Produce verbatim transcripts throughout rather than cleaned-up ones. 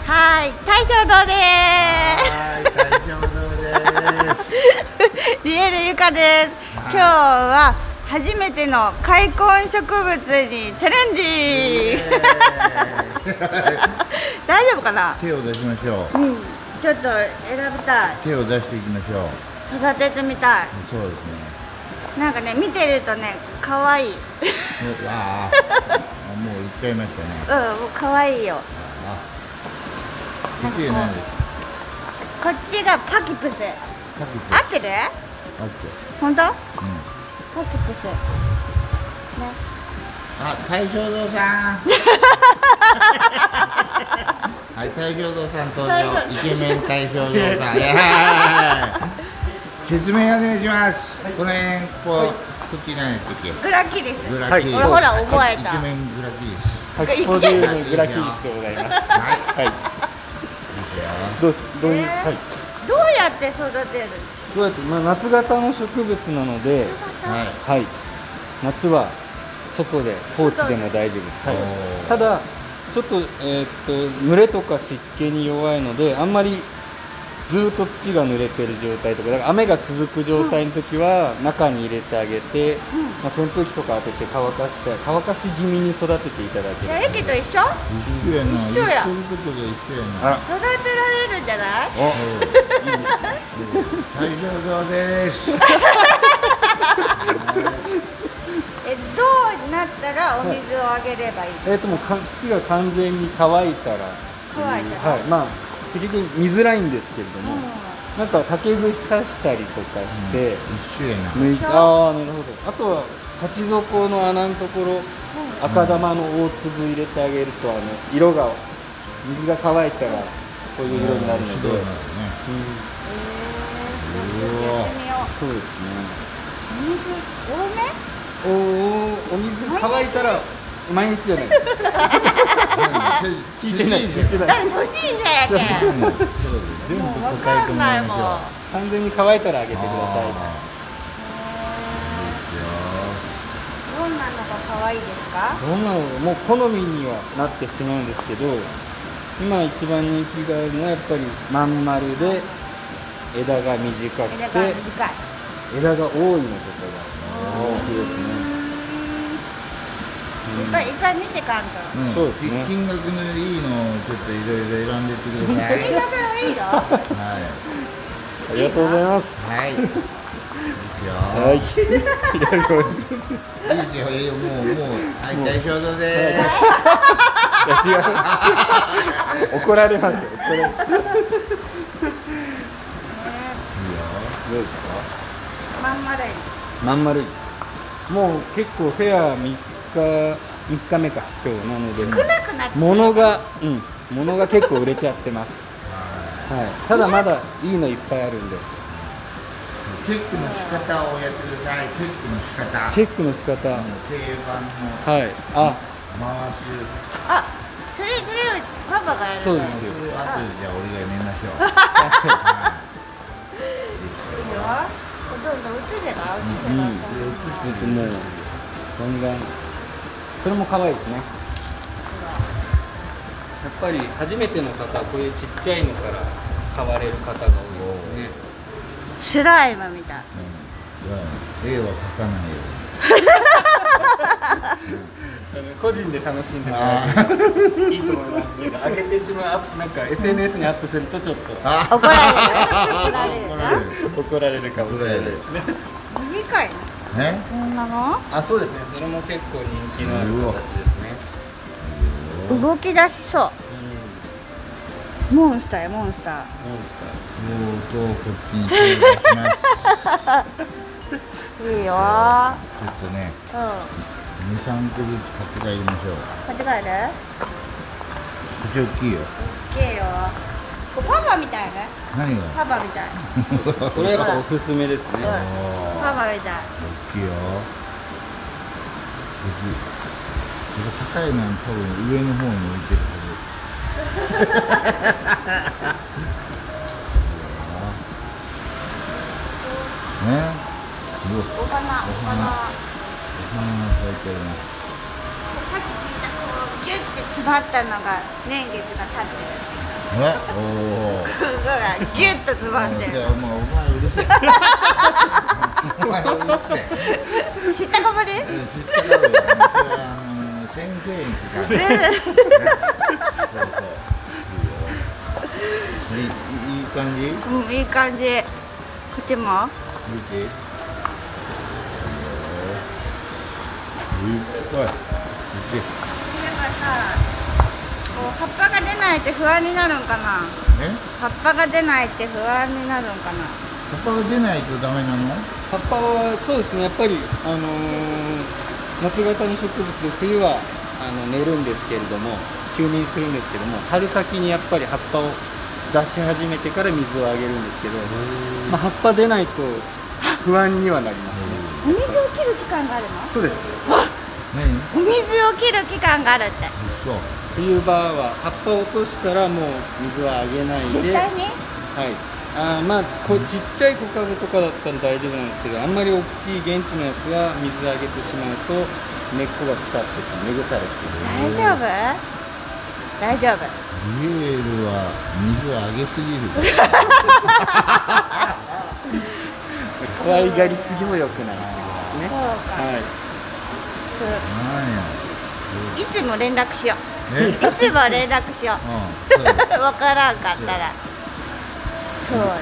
はい、大正堂ではい、大正堂です。 リエルゆかです。今日は初めての開墾植物にチャレンジ。大丈夫かな？ 手を出しましょう。 うん、ちょっと選びたい。 手を出していきましょう。 育ててみたい。 そうですね。 なんかね、見てるとね、可愛い。 ああ、もう言っちゃいましたね。 うん、もう可愛いよ。 あ、こっちなんです。 こっちがパキプス。 パキプス。 合ってる？ 合ってる。 本当？うん。 うん。 パキプス。ね。 あ、大正堂さん。はい、大正堂さん登場。イケメン大正堂さん。いや説明お願いします。この辺こうこっち何やったっけ？ グラキです。 グラキ。 ほらほら覚えた。 イケメングラキです。 先ほどのグラキリスでございます。はい。はい。どうどういう、はい。 どうやって育てる？ どうやってまあ夏型の植物なので、 はい。 はい。夏は外で放置でも大丈夫です。はい。ただちょっとえー、っと濡れとか湿気に弱いので、あんまりずっと土が濡れてる状態とか、だから雨が続く状態の時は中に入れてあげて、うん、まあ扇風機とか当てて乾かして乾かし気味に育てていただける。 じゃあ駅と一緒？ 一緒やな。 一緒や。 言ってることが一緒やな。 育てられるんじゃない？ お、大正堂です。 え、どうなったらお水をあげればいい？ えっともうか土が完全に乾いたら、 乾いたら、 はい、まあ結局見づらいんですけれども、うん、なんか竹串刺したりとかして、うん、 一緒やな。 抜いて、ああなるほど。あとは鉢底の穴のところ、うん、赤玉の大粒入れてあげると、あの色が水が乾いたらこういう色になるので、うん、そうですね。 お水多め？ おお、お水乾いたら毎日じゃない。聞いてない。聞いてない。 初心者やけん。もう分かんないもん。 完全に乾いたらあげてください。 どんなのが可愛いですか？ どんなのもう好みにはなってしまうんですけど、今一番人気があるのはやっぱりまん丸で枝が短くて枝が多いのとかが人気ですね。 いっぱいいっぱい見てかんと。 うん、そうですね。 金額のいいのをちょっといろいろ選んでってください。 金額のいいの？はい。 ありがとうございます。 はい。いいですよ。 はい。 いいですよ。いいよ。もうもうはい、大正堂です。 怒られますよ。怒られる。いいよ。どうですか？ まん丸い。 まん丸い。もう結構フェアみっかみっかめか今日なので、 少なくなって物がうん物が結構売れちゃってます。はい。ただまだいいのいっぱいあるんで。 チェックの仕方をやってください。チェックの仕方。 チェックの仕方。 定番の。 はい。あ。 回す。 あ、それそれをパパがやる。 そうですよ。 あとでじゃあ俺がやめましょう。はい。 いいよ。どんどん映せば映せば。 うん。映してもうガンガン。それも可愛いですね。やっぱり初めての方はこういうちっちゃいのから買われる方が多いですね。 スライムみたい。 うん、絵は描かないよ。 個人で楽しんでもらえるいいと思いますけど、上げてしまうなんか エスエヌエス にアップするとちょっと怒られる。怒られる。 怒られるかもしれないですね。 短い。 ね？ こんなの？ あ、そうですね。それも結構人気のある形ですね。 動き出しそう。モンスターやモンスター。 モンスター。 もうとこっちに手を出します。 いいよ。ちょっとね。 うん。 二三個ずつ買って帰りましょう。 買って帰る？ こっち大きいよ。 大きいよ。これパパみたいね。 何が？ パパみたい。 これやっぱおすすめですね。 パパみたい。 大きいよ。高いのは多分上の方に置いてるはず。ね。 お花、お花。 お花が咲いてるね。 さっき聞いたこうギュッて詰まったのが年月が経ってる。 え、おお。 ここがギュッと詰まってる。 じゃあもうお前うるせえ。お前うるせえ。 知ったかぶり？ 知ったかぶり。それあの先生に聞かれる。そうそう。いいよ。いいいい感じ？ うん、いい感じ。こっちも？ 見て。いいよ。いっぱい。見て。 なんかさ、こう葉っぱが出ないって不安になるんかな。 え？ 葉っぱが出ないって不安になるんかな。 葉っぱが出ないとダメなの？ 葉っぱはそうですね、やっぱり、あのー、夏型に植物で冬はあの寝るんですけれども、休眠するんですけども、春先にやっぱり葉っぱを出し始めてから水をあげるんですけど、まあ、葉っぱ出ないと不安にはなりますね。 お水を切る期間があるの？ そうです。 何？ お水を切る期間があるって。 そう。 冬場は葉っぱを落としたらもう水はあげないで、 絶対に？ はい、あーまあこうちっちゃい小株とかだったら大丈夫なんですけど、あんまり大きい現地のやつは水あげてしまうと根っこが腐ってしまう、根腐れして大丈夫？大丈夫。 リエールは水あげすぎる。 可愛がりすぎも良くないっていうそうか。 ことですね。はい。 そうなんや。 いつも連絡しよう。 え？ いつも連絡しようん。そうう。わからんかったら。そうや。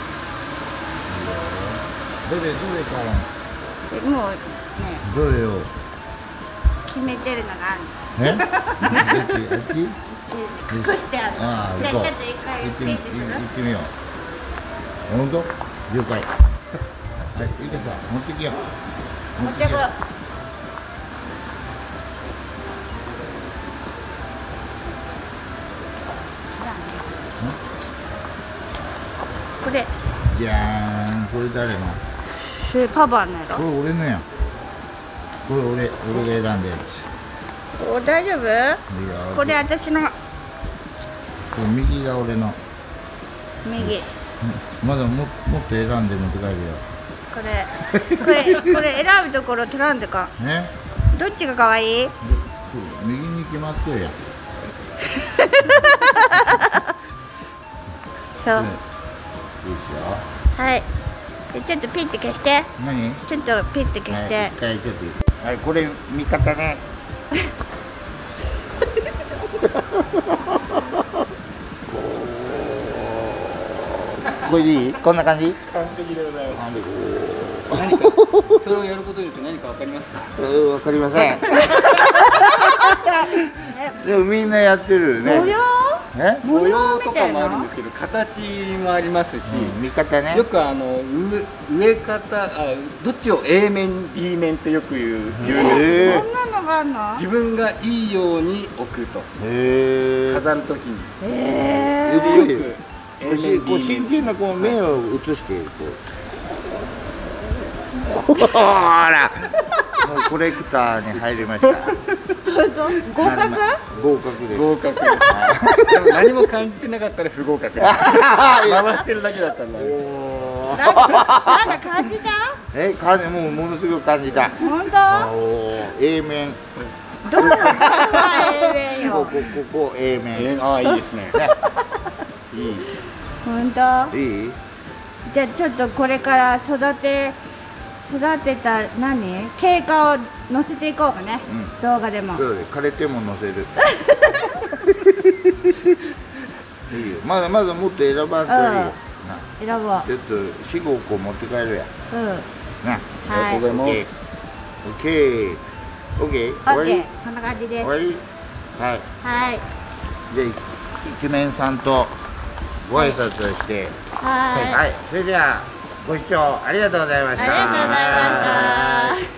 どれどれからでもうね、 どれを？ 決めてるのがあるの。 え？あっち？ 隠してある。 ああ、 じゃあ行こう。 ちょっと一回行ってみ、 見行てください。 ってみよう。本当？了解。はい、いいかさ、持ってきよう。 持ってこよう。これ、 じゃーん、これ誰の？ それパパのやころ。 れ俺のやん。これ俺、俺が選んだやつ。 お、大丈夫？ いや、 これ私のこれ右が俺の。 右。 まだも、もっと選んで持って帰るよ。 これ、これ、これ選ぶところ取らんでか。 ね？ どっちが可愛い？ で右に決まってるやん。 そう。 ねいいっすよ。 はい。でちょっとピッて消して。 何？ ちょっとピッて消して。 はい、一回ちょっと。はい、これ見方ね。これでいい？こんな感じ？ 完璧でございます。 完璧。 何かそれをやることによって何かわかりますか？ えー、わかりません。でもみんなやってるよね。 模様？ え？ 模様とかもあるんですけど、形もありますし、 うん、見方ね。 よくあの上上方あどっちを A 面 B 面ってよく言う言うんですけど、 へこんなのがあるの？ 自分がいいように置くとえ。 飾るときにええよく A 面こう B 面真剣なこう目を映してこう。ほら。もうコレクターに入りました。 合格？ 合格です。 合格です。でも何も感じてなかったら不合格です。回してるだけだったんだ。 おーなんかなんだ感じた？ え、感じもうものすごく感じた。 本当？ おー A 面。 どこが A 面よ。 ここここ A 面。 えああいいですね。 いい。 本当？ いい？ じゃあちょっとこれから育て育てた何経過を載せていこうかね、 うん動画でも。 そうで枯れても載せる。いいよ。まだまだもっと選ばんといいよ。な選ぼう。 ちょっと四五個持って帰るや。 うん。 な。 はいありがとうございます。 オッケー。オッケー。 オ終わりッケー。こんな感じです。 終わり。はい。 はい。 じゃあイケメンさんとご挨拶をして。 はい。 はい。それではご視聴ありがとうございました。 ありがとうございました。